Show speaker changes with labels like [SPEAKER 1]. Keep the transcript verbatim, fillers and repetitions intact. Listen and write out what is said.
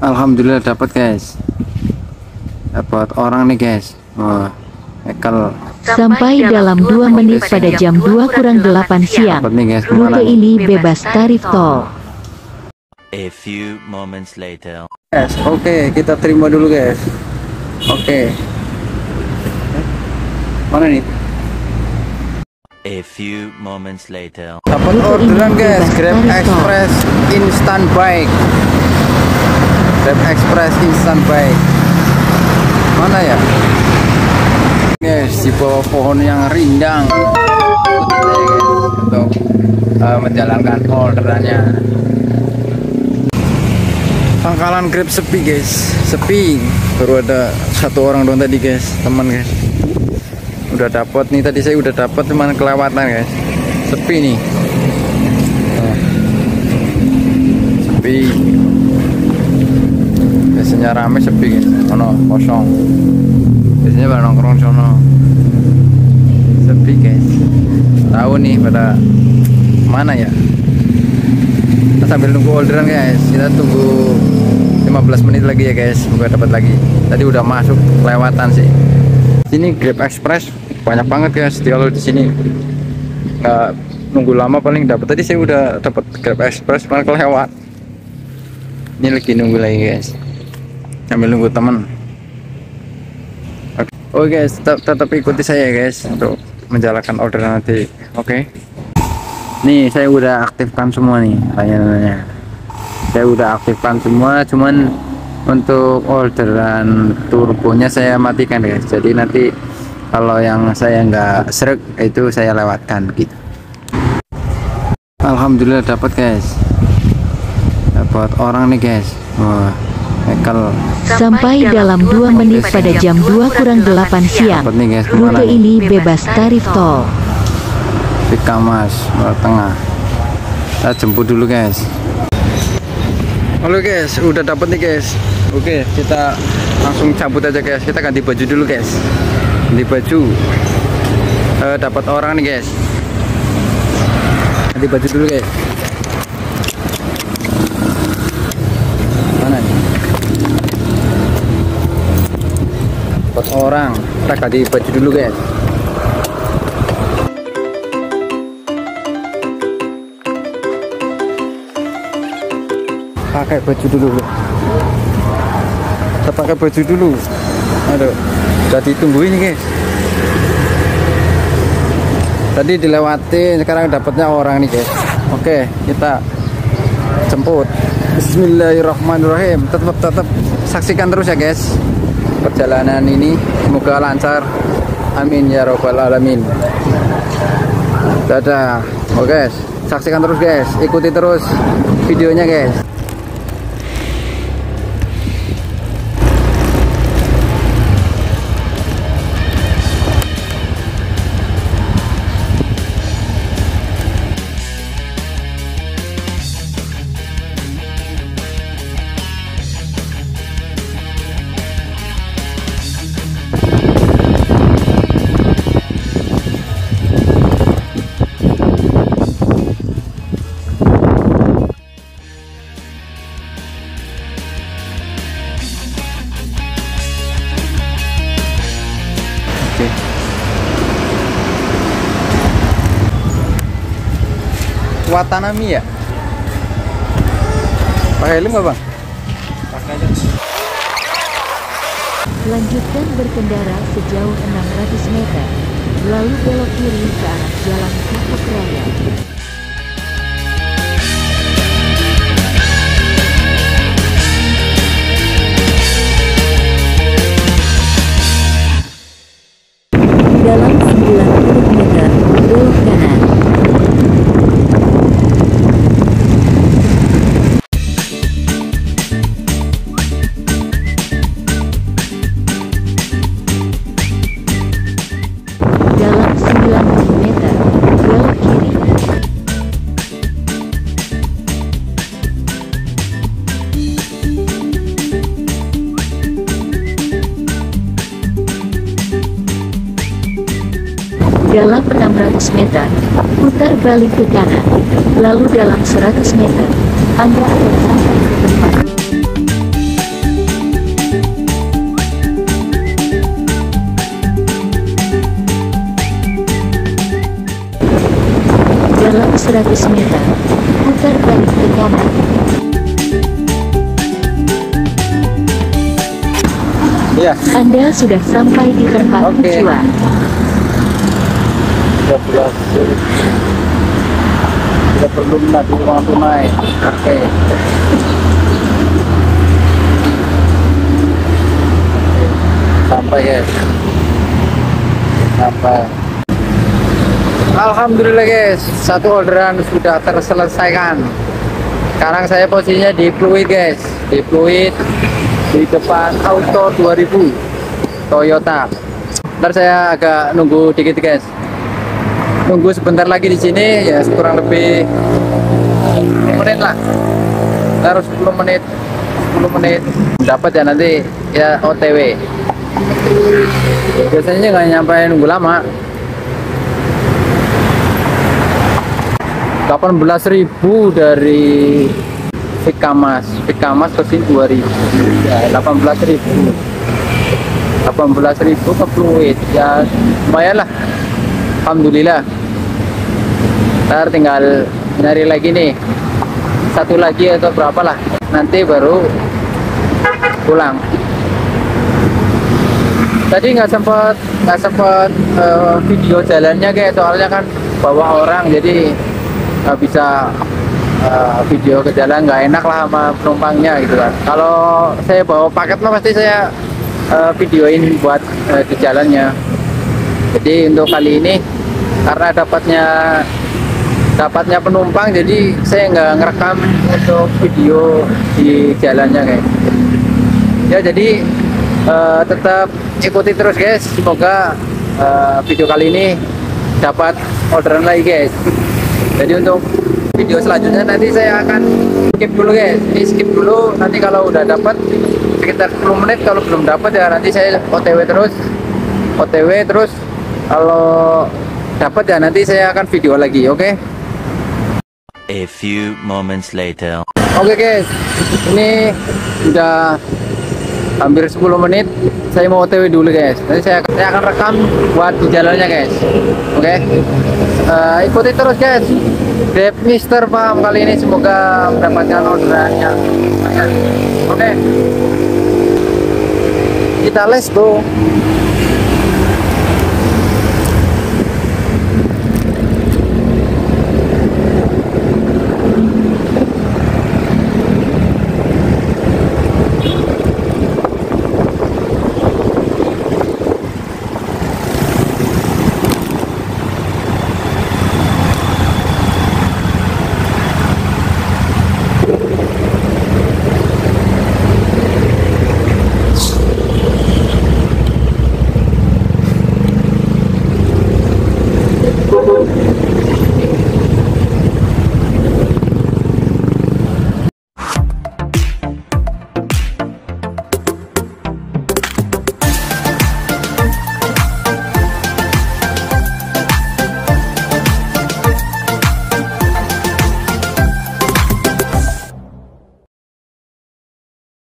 [SPEAKER 1] Alhamdulillah dapat guys, dapat orang nih guys. Wah, Ekel.
[SPEAKER 2] Sampai dalam dua menit pada jam dua kurang delapan siang.
[SPEAKER 1] Dapat nih guys,
[SPEAKER 2] Rute ini bebas tarif tol.
[SPEAKER 3] A few moments later.
[SPEAKER 1] Guys, oke okay, kita terima dulu guys. Oke. Okay. Mana nih?
[SPEAKER 3] A few moments later.
[SPEAKER 1] Dapat orderan guys, Grab Express Instant Bike. Grab Express Instant Bike. Mana ya? Guys, di bawah pohon yang rindang. Ikuti saya guys untuk uh, menjalankan orderannya. Pangkalan Grab sepi guys, sepi. Baru ada satu orang doang tadi guys, teman guys. Udah dapat nih, tadi saya udah dapat cuman kelewatan guys. Sepi nih. Nah, sepi. Biasanya rame, sepi guys. Ono kosong. Biasanya pada nongkrong sono. Sepi guys. Tahu nih pada mana ya? Kita sambil nunggu orderan guys. Kita tunggu lima belas menit lagi ya guys. Semoga dapat lagi. Tadi udah masuk kelewatan sih. Sini Grab Express banyak banget guys. Kalau di sini nggak nunggu lama paling dapat. Tadi saya udah dapat Grab Express malah kelewat. Ini lagi nunggu lagi guys. Sambil nunggu teman. Oke okay, guys, tetap, tetap ikuti saya guys untuk menjalankan orderan nanti. Oke. Okay. Nih saya udah aktifkan semua nih layanannya. Saya udah aktifkan semua, cuman untuk orderan turbonya saya matikan guys. Jadi nanti kalau yang saya nggak srek itu saya lewatkan gitu. Alhamdulillah dapat guys, dapat orang nih guys. Wah, Ekel.
[SPEAKER 2] Sampai dalam dua menit pada jam dua kurang delapan siang.
[SPEAKER 1] Dapat nih guys.
[SPEAKER 2] Rute ini bebas tarif tol.
[SPEAKER 1] Pikamas Barat Tengah. Kita jemput dulu guys. Halo guys, udah dapat nih guys. Oke, kita langsung cabut aja guys. Kita ganti baju dulu guys. Ganti baju. Uh, dapat orang nih guys. Ganti baju dulu guys. Mana nih? Dapat orang. Kita ganti baju dulu guys. Pakai baju dulu. Kita pakai baju dulu. Aduh, udah ditungguin guys. Tadi dilewatin, sekarang dapatnya orang nih guys. Oke, kita jemput. Bismillahirrahmanirrahim. Tetap tetap saksikan terus ya guys perjalanan ini, semoga lancar. Amin ya robbal alamin. Dadah. Oke guys, saksikan terus guys, ikuti terus videonya guys. Watanami ya? Pakai helm nggak bang? Pakai aja.
[SPEAKER 2] Lanjutkan berkendara sejauh enam ratus meter, lalu belok kiri ke arah Jalan Kapuk Raya. Dalam sembilan puluh meter, belok kanan. Dalam sembilan puluh meter, belok kiri. Dalam enam ratus meter, putar balik ke kanan. Lalu dalam seratus meter, Anda akan sampai ke tempat. seratus meter, putar balik ke kanan.
[SPEAKER 1] Iya.
[SPEAKER 2] Anda sudah sampai di tempat
[SPEAKER 1] Oke.
[SPEAKER 2] tujuan.
[SPEAKER 1] tiga belas. Tidak perlu menagih uang tunai. Oke. Sampai ya. Sampai. Alhamdulillah guys, satu orderan sudah terselesaikan. Sekarang saya posisinya di Pluit guys, di Pluit di depan Auto dua ribu Toyota. Ntar saya agak nunggu dikit guys. Nunggu sebentar lagi di sini ya, kurang lebih sepuluh menit lah. Harus sepuluh menit, sepuluh menit dapat ya nanti ya O T W. Biasanya nggak nyampe nunggu lama. delapan belas ribu dari Vikamas, Vikamas ke sini dua ribu ya, delapan belas ribu delapan belas ribu ke Pluit ya, lumayan lah, alhamdulillah. Ntar tinggal nyari lagi nih satu lagi atau berapa lah, nanti baru pulang. Tadi nggak sempet nggak sempet uh, video jalannya kayak, soalnya kan bawa orang jadi nggak bisa uh, video ke jalan, nggak enak lah sama penumpangnya gitu kan. Kalau saya bawa paket mah pasti saya uh, videoin buat uh, di jalannya. Jadi untuk kali ini karena dapatnya dapatnya penumpang, jadi saya nggak ngerekam untuk video di jalannya kayak. Ya jadi uh, tetap ikuti terus guys. Semoga uh, video kali ini dapat orderan lagi guys. Jadi untuk video selanjutnya nanti saya akan skip dulu guys. Ini skip dulu, nanti kalau udah dapat sekitar sepuluh menit, kalau belum dapat ya nanti saya O T W terus. O T W terus kalau dapat ya nanti saya akan video lagi, oke? Okay?
[SPEAKER 3] A few moments later.
[SPEAKER 1] Oke okay guys, ini udah hampir sepuluh menit. Saya mau O T W dulu guys. Nanti saya, saya akan rekam buat di jalannya guys. Oke, okay? uh, ikuti terus guys. Grab Mister Farm kali ini semoga mendapatkan orderannya. Oke, okay. Kita let's go.